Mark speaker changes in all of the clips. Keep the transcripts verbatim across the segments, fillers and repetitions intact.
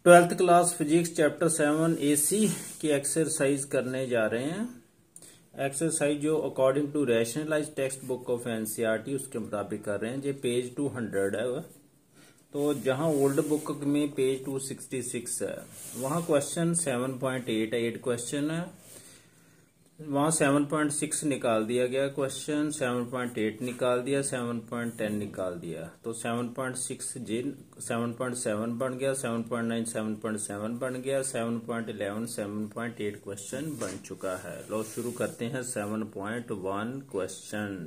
Speaker 1: Twelfth class physics chapter seven AC की exercise करने जा रहे हैं। एक्सरसाइज जो according to rationalise text book of NCERT उसके मुताबिक कर रहे हैं। ये पेज टू हंड्रेड है, तो जहां ओल्ड बुक में पेज टू सिक्सटी सिक्स है वहां question seven point eight eight question है, वहां सेवन पॉइंट सिक्स निकाल दिया गया क्वेश्चन, सेवन पॉइंट एट निकाल दिया, सेवन पॉइंट टेन निकाल दिया, तो सेवन पॉइंट सिक्स जिन सेवन पॉइंट सेवन बन गया, seven point nine seven point seven बन गया, seven point eleven seven point eight question बन चुका है। लो शुरू करते हैं seven point one question.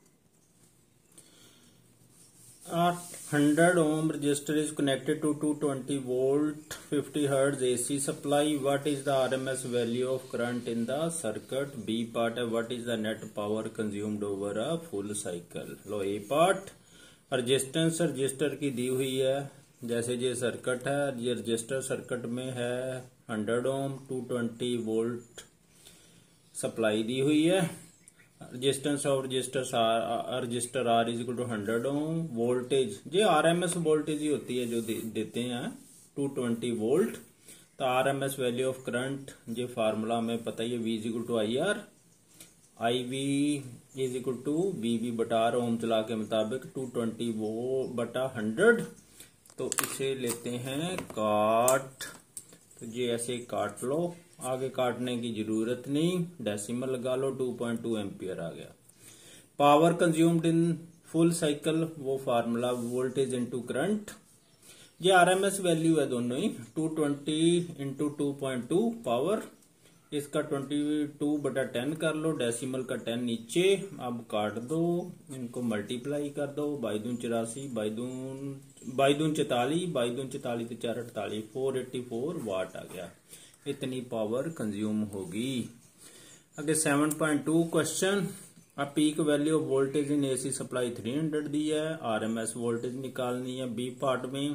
Speaker 1: A one hundred ohm resistor is connected to two hundred twenty volt fifty hertz A C supply. What is the R M S value of current in the circuit? B part है what is the net power consumed over a full cycle. लो A part resistance resistor की दी हुई है, जैसे ये circuit है, ये रजिस्टर सर्किट में है one hundred ohm two hundred twenty volt supply दी हुई है। Resistance of resistor resistor R is equal to hundred ohm. Voltage ये आरएमएस वोल्टेज ही होती है जो दे, देते हैं टू ट्वेंटी वोल्ट। तो आरएमएस वैल्यू ऑफ करंट ये फार्मूला हमें पता ही है, V is equal to I R, I V is equal to V V बटा आर ओम चला के मुताबिक टू ट्वेंटी वो बटा हंड्रेड। तो इसे लेते हैं काट, तो ये ऐसे काट लो, आगे काटने की जरूरत नहीं, डेसिमल लगा लो, टू पॉइंट टू एम्पियर आ गया। Power consumed in full cycle वो फार्मूला वोल्टेज इनटू करंट, ये आरएमएस वैल्यू है दोनों ही, two twenty into two point two power, इसका ट्वेंटी टू बटा टेन कर लो, डेसिमल का टेन नीचे। अब काट दो, इनको मल्टीप्लाई कर दो, बाईदून चौरासी, बाईदून बाईदून चौतालीस, बाईदून चौतालीस तो चार अड़तालीस, फोर एट्टी फोर वाट आ गया। इतनी पावर कंज्यूम होगी। आगे सेवन पॉइंट टू क्वेश्चन, अब peak value of voltage in AC supply three hundred दी है, आरएमएस वोल्टेज निकालनी है। बी पार्ट में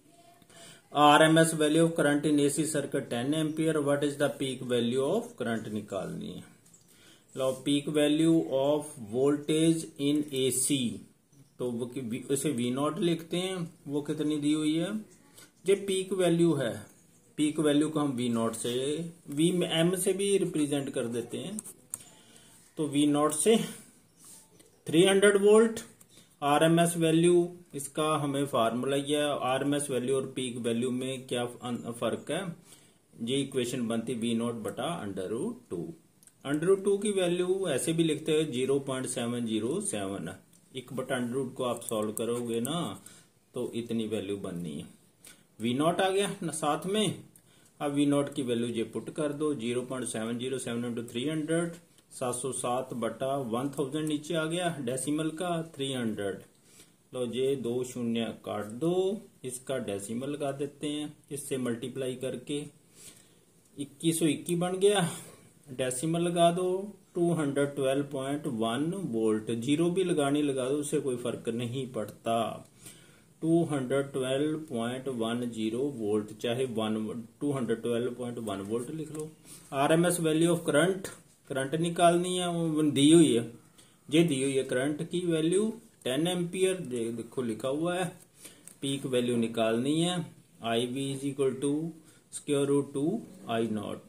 Speaker 1: RMS value of current in AC circuit ten ampere, what is the peak value of current निकालनी है। लो peak value of voltage in AC, तो वो उसे वी नॉट लिखते हैं, वो कितनी दी हुई है, ये पीक वैल्यू है। पीक वैल्यू को हम वी नॉट से वी एम से भी रिप्रेजेंट कर देते हैं, तो वी नॉट से three hundred volt. RMS value इसका हमें फार्मूला ही है, आरएमएस वैल्यू और पीक वैल्यू में क्या फर्क है, ये इक्वेशन बनती वी नॉट बटा under root two. Under root two की वैल्यू ऐसे भी लिखते हैं zero point seven zero seven, एक बटा अंडर रूट को आप सॉल्व करोगे ना तो इतनी वैल्यू बननी है। वी नॉट आ गया ना साथ में, अब वी नॉट की वैल्यू ये पुट कर दो, zero point seven zero seven into three hundred, सात सौ सात बटा वन थाउजेंड नीचे आ गया, डेसिमल का थ्री हंड्रेड। लो ये दो शून्य काट दो, इसका डेसिमल लगा देते हैं, इससे मल्टीप्लाई करके इक्कीस सौ इक्की बन गया, डेसिमल लगा दो, two hundred twelve point one volt. Zero भी लगानी लगा दो, उससे कोई फर्क नहीं पड़ता। Two hundred twelve point one zero volt, चाहे one two hundred twelve point one volt लिख लो। RMS value of current, current निकालनी है, वो दी हुई है, ये दी हुई है करंट की वैल्यू टेन एम्पियर, देखो लिखा हुआ है। पीक वैल्यू निकालनी है, I V is equal to square root two I naught.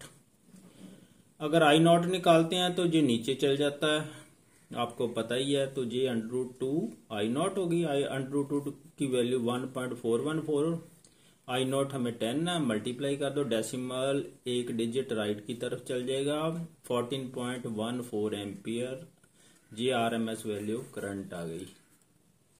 Speaker 1: अगर आई नॉट निकालते हैं तो ये नीचे चल जाता है, आपको पता ही है, तो ये under root two I naught होगी। आई अंडर रूट टू की value one point four one four, I naught हमें टेन है, मल्टीप्लाई कर दो, डेसिमल एक डिजिट राइट की तरफ चल जाएगा, fourteen point one four ampere. ये आरएमएस वैल्यू करंट आ गई।